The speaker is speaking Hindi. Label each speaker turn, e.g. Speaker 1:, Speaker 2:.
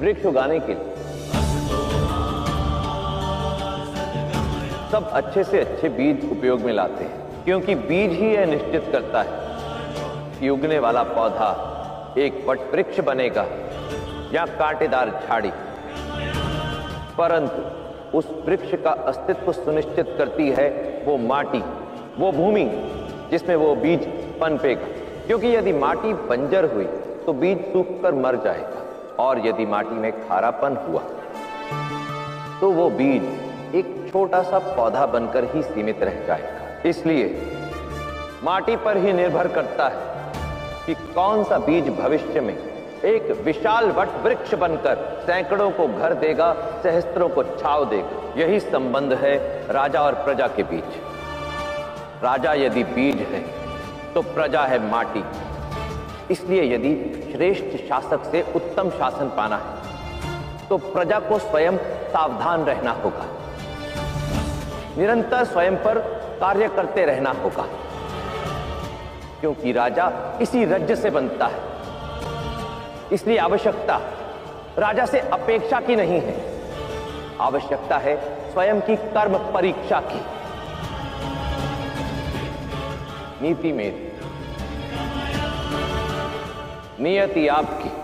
Speaker 1: वृक्ष उगाने के लिए सब अच्छे से अच्छे बीज उपयोग में लाते हैं, क्योंकि बीज ही यह निश्चित करता है कि उगने वाला पौधा एक वट वृक्ष बनेगा या कांटेदार झाड़ी। परंतु उस वृक्ष का अस्तित्व सुनिश्चित करती है वो माटी, वो भूमि जिसमें वो बीज पनपेगा। क्योंकि यदि माटी बंजर हुई तो बीज सूखकर मर जाएगा, और यदि माटी में खारापन हुआ तो वो बीज एक छोटा सा पौधा बनकर ही सीमित रह जाएगा। इसलिए माटी पर ही निर्भर करता है कि कौन सा बीज भविष्य में एक विशाल वट वृक्ष बनकर सैकड़ों को घर देगा, सहस्त्रों को छाव देगा। यही संबंध है राजा और प्रजा के बीच। राजा यदि बीज है तो प्रजा है माटी। इसलिए यदि श्रेष्ठ शासक से उत्तम शासन पाना है तो प्रजा को स्वयं सावधान रहना होगा, निरंतर स्वयं पर कार्य करते रहना होगा, क्योंकि राजा इसी रज्ज से बनता है। इसलिए आवश्यकता राजा से अपेक्षा की नहीं है, आवश्यकता है स्वयं की कर्म परीक्षा की। नीति मेरी, नियति आपकी।